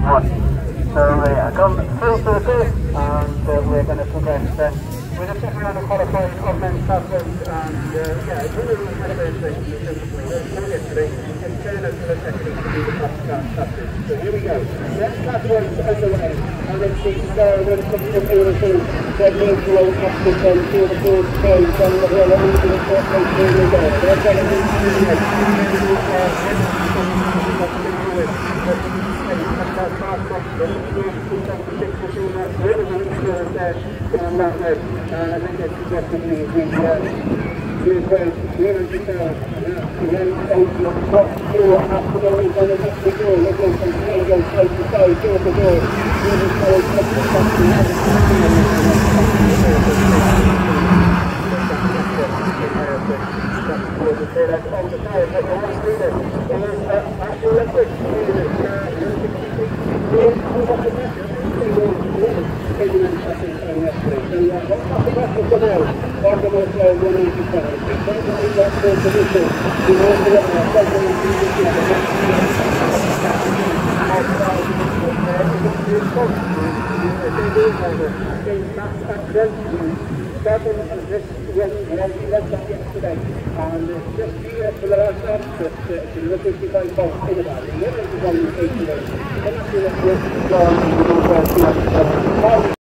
So I've gone full circle and we're going to progress then. We're just checking out the qualifying of men's classes and yeah, it's really had a very interesting yesterday in fairness to the techniques to do the classes. So here we go. Next class race underway and it's the star when it comes to the field. That means the old captain then to the field stage down the hill and into the short race here we go. That's what it is to do next. And I think it's definitely a good yesterday, and it's just for the last time to look at the very box in about it. What is the one you take today?